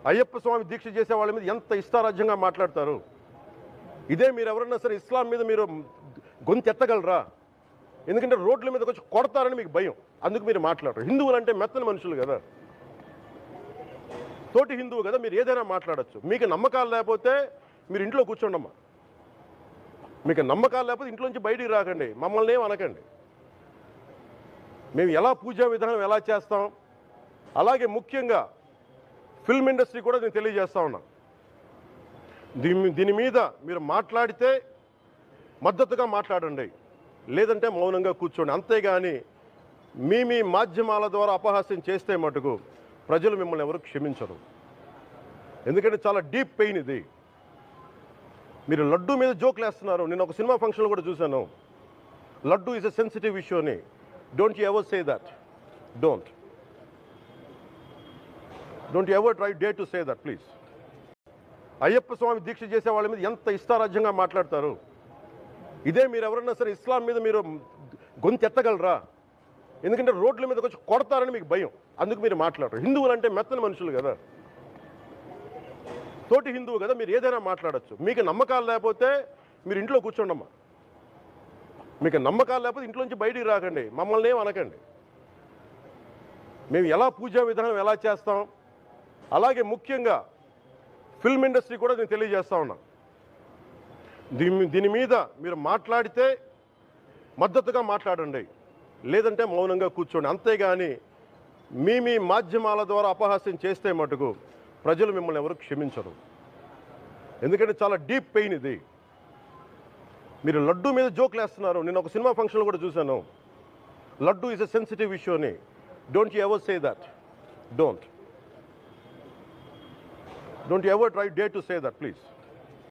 అయ్యప్ప స్వామి దీక్ష చేసే వాళ్ళ మీద ఎంత ఇష్టారాజ్యంగా మాట్లాడతారు. ఇదే మీరు ఎవరన్నా సరే ఇస్లాం మీద మీరు గొంతెత్తగలరా? ఎందుకంటే రోడ్ల మీదకి వచ్చి కొడతారని మీకు భయం, అందుకు మీరు మాట్లాడరు. హిందువులు అంటే మెత్తని మనుషులు కదా, తోటి హిందువు కదా, మీరు ఏదైనా మాట్లాడచ్చు. మీకు నమ్మకాలు లేకపోతే మీరు ఇంట్లో కూర్చోండమ్మా. మీకు నమ్మకాలు లేకపోతే ఇంట్లోంచి బయటికి రాకండి, మమ్మల్ని ఏం అనకండి. మేము ఎలా పూజా విధానం ఎలా చేస్తాం, అలాగే ముఖ్యంగా ఫిల్మ్ ఇండస్ట్రీ కూడా నేను తెలియజేస్తా ఉన్నా. దీని మీద మీరు మాట్లాడితే మద్దతుగా మాట్లాడండి, లేదంటే మౌనంగా కూర్చోండి. అంతేగాని మీ మాధ్యమాల ద్వారా అపహాస్యం చేస్తే మటుకు ప్రజలు మిమ్మల్ని ఎవరు క్షమించరు. ఎందుకంటే చాలా డీప్ పెయిన్ ఇది. మీరు లడ్డూ మీద జోక్లు వేస్తున్నారు. నేను ఒక సినిమా ఫంక్షన్లో కూడా చూశాను. Laddu is a sensitive issue అని. Don't you ever say that. Don't you ever dare to say that please. Ayyappa Swamy దీక్ష చేసే వాళ్ళ మీద ఎంత ఇష్టారాజ్యంగా మాట్లాడతారు. ఇదే మీరు ఎవరన్నా సరే ఇస్లాం మీద మీరు గొంతెత్తగలరా? ఎందుకంటే రోడ్ల మీదకి వచ్చి కొడతారని మీకు భయం, అందుకు మీరు మాట్లాడరు. హిందువులు అంటే మెత్తని మనుషులు కదా, తోటి హిందువు కదా, మీరు ఏదైనా మాట్లాడచ్చు. మీకు నమ్మకాలు లేకపోతే మీరు ఇంట్లో కూర్చోండమ్మా. మీకు నమ్మకాలు లేకపోతే ఇంట్లోంచి బయటికి రాకండి, మమ్మల్ని ఏం అనకండి. మేము ఎలా పూజా విధానం ఎలా చేస్తాం, అలాగే ముఖ్యంగా ఫిల్మ్ ఇండస్ట్రీ కూడా నేను తెలియజేస్తా ఉన్నా. దీని మీద మీరు మాట్లాడితే మద్దతుగా మాట్లాడండి, లేదంటే మౌనంగా కూర్చోండి. అంతేగాని మీ మాధ్యమాల ద్వారా అపహాస్యం చేస్తే మటుకు ప్రజలు మిమ్మల్ని ఎవరు క్షమించరు. ఎందుకంటే చాలా డీప్ పెయిన్ ఇది. మీరు లడ్డూ మీద జోక్లు వేస్తున్నారు. నేను ఒక సినిమా ఫంక్షన్లో కూడా చూశాను. Laddu is a sensitive issue అని. Don't you ever say that. Don't you ever dare to say that please.